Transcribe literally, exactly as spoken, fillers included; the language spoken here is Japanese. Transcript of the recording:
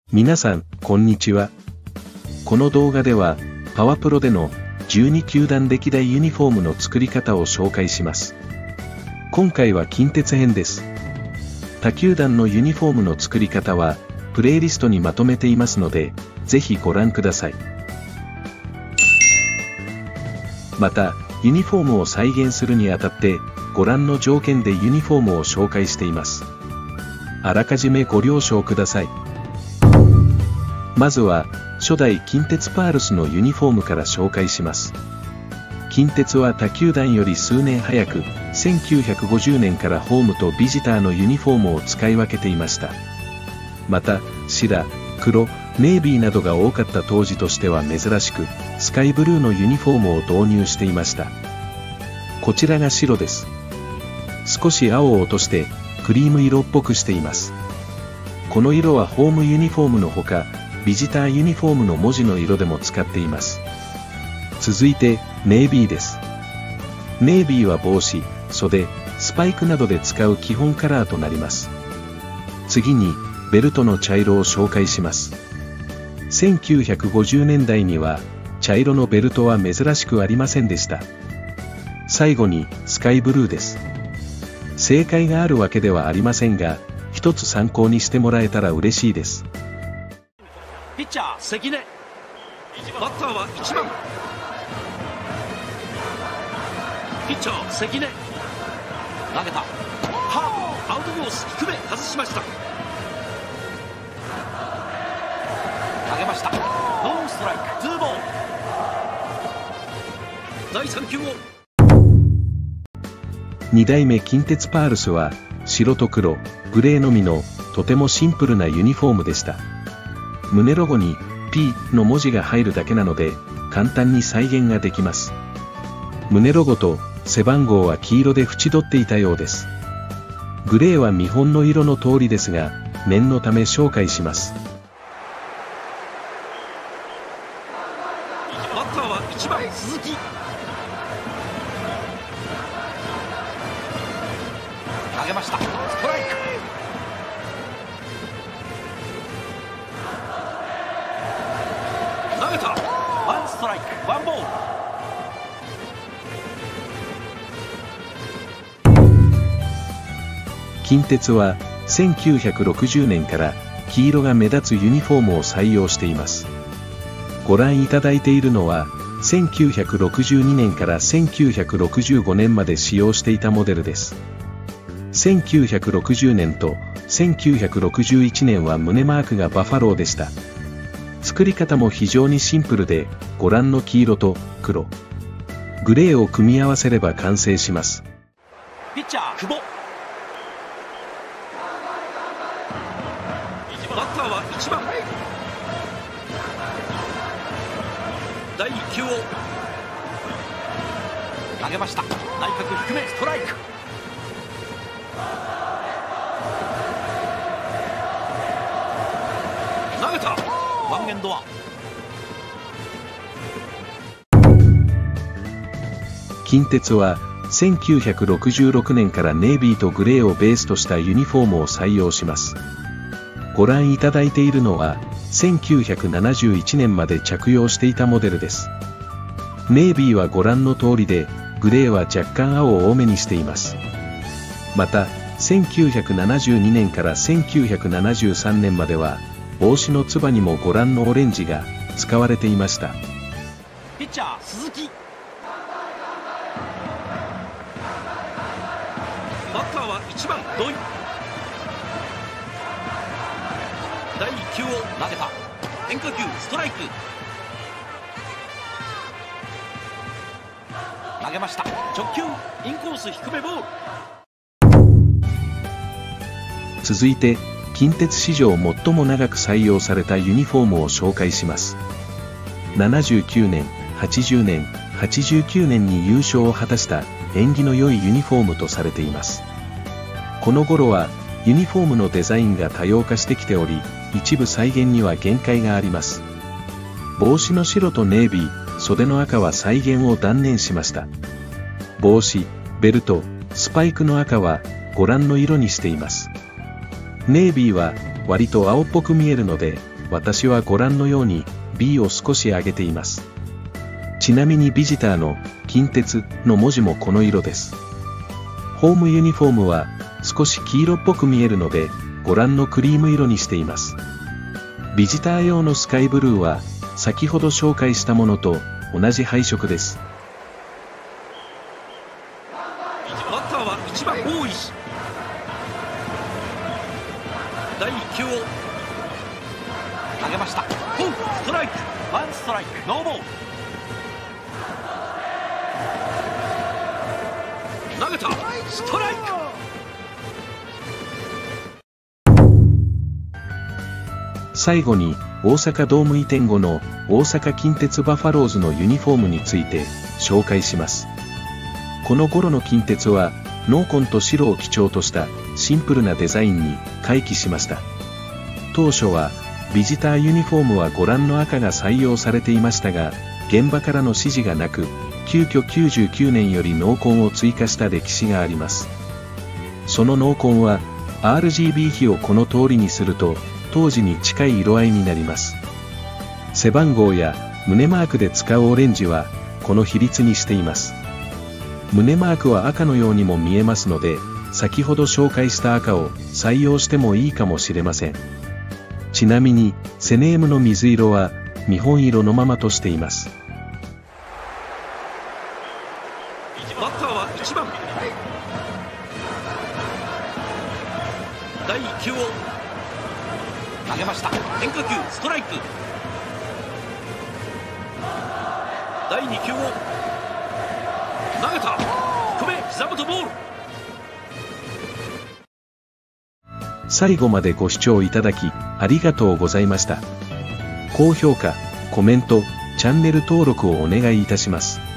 皆さん、こんにちは。この動画では、パワプロでのじゅうに球団歴代ユニフォームの作り方を紹介します。今回は近鉄編です。他球団のユニフォームの作り方は、プレイリストにまとめていますので、ぜひご覧ください。また、ユニフォームを再現するにあたって、ご覧の条件でユニフォームを紹介しています。あらかじめご了承ください。まずは、初代近鉄パールスのユニフォームから紹介します。近鉄は他球団より数年早く、せんきゅうひゃくごじゅうねんからホームとビジターのユニフォームを使い分けていました。また、白、黒、ネイビーなどが多かった当時としては珍しく、スカイブルーのユニフォームを導入していました。こちらが白です。少し青を落として、クリーム色っぽくしています。この色はホームユニフォームのほか、ビジターユニフォームの文字の色でも使っています。続いて、ネイビーです。ネイビーは帽子、袖、スパイクなどで使う基本カラーとなります。次に、ベルトの茶色を紹介します。せんきゅうひゃくごじゅうねんだいには、茶色のベルトは珍しくありませんでした。最後に、スカイブルーです。正解があるわけではありませんが、一つ参考にしてもらえたら嬉しいです。 ピッチャー関根、バッターはいちばん、ピッチャー関根、投げた、カーブ、アウトコース低め外しました。投げました、ノーストライク、ツーボール、だいさん球を。 に代目近鉄パールスは白と黒、グレーのみのとてもシンプルなユニフォームでした。胸ロゴに P の文字が入るだけなので簡単に再現ができます。胸ロゴと背番号は黄色で縁取っていたようです。グレーは見本の色の通りですが、念のため紹介します。 バッターはいちばん鈴木、投げました、ストライク、投げた、ワンストライク、ワンボール。 近鉄はせんきゅうひゃくろくじゅうねんから黄色が目立つユニフォームを採用しています。ご覧いただいているのはせんきゅうひゃくろくじゅうにねんからせんきゅうひゃくろくじゅうごねんまで使用していたモデルです。せんきゅうひゃくろくじゅうねんとせんきゅうひゃくろくじゅういちねんは胸マークがバファローでした。作り方も非常にシンプルで、ご覧の黄色と黒、グレーを組み合わせれば完成します。 ピッチャー久保、バッターはいちばん、だいいっ球を投げました、内角低めストライク、投げた、ワンエンドワン。 近鉄はせんきゅうひゃくろくじゅうろくねんからネイビーとグレーをベースとしたユニフォームを採用します。ご覧いただいているのはせんきゅうひゃくななじゅういちねんまで着用していたモデルです。ネイビーはご覧の通りで、グレーは若干青を多めにしています。また、せんきゅうひゃくななじゅうにねんからせんきゅうひゃくななじゅうさんねんまでは、帽子のつばにもご覧のオレンジが使われていました。 ピッチャー鈴木、バッターはいちばん土井、だいいっ球を投げた、変化球ストライク、投げました、直球インコース低めボール。 続いて近鉄史上最も長く採用されたユニフォームを紹介します。ななじゅうきゅうねん、はちじゅうねん、はちじゅうきゅうねんに優勝を果たした縁起の良いユニフォームとされています。この頃はユニフォームのデザインが多様化してきており、一部再現には限界があります。帽子の白とネイビー、袖の赤は再現を断念しました。帽子、ベルト、スパイクの赤はご覧の色にしています。ネイビーは割と青っぽく見えるので、 私はご覧のように ビー を少し上げています。ちなみにビジターの近鉄の文字もこの色です。ホームユニフォームは少し黄色っぽく見えるので、ご覧のクリーム色にしています。ビジター用のスカイブルーは先ほど紹介したものと同じ配色です。 バッターはいちばん大石。だいいっ球を投げました。フォークストライク、ワンストライク、ノーボール。投げた、ストライク。 最後に大阪ドーム移転後の大阪近鉄バファローズのユニフォームについて紹介します。この頃の近鉄は濃紺と白を基調としたシンプルなデザインに回帰しました。当初はビジターユニフォームはご覧の赤が採用されていましたが、現場からの指示がなく、急遽きゅうじゅうきゅうねんより濃紺を追加した歴史があります。その濃紺は アールジービー 比をこの通りにすると当時に近い色合いになります。背番号や胸マークで使うオレンジはこの比率にしています。胸マークは赤のようにも見えますので、先ほど紹介した赤を採用してもいいかもしれません。ちなみにセネームの水色は見本色のままとしています。 バッターはいちばん。だいいっ球を投げました。変化球ストライク。だいに球を投げた。低め膝元ボール。 最後までご視聴いただきありがとうございました。高評価、コメント、チャンネル登録をお願いいたします。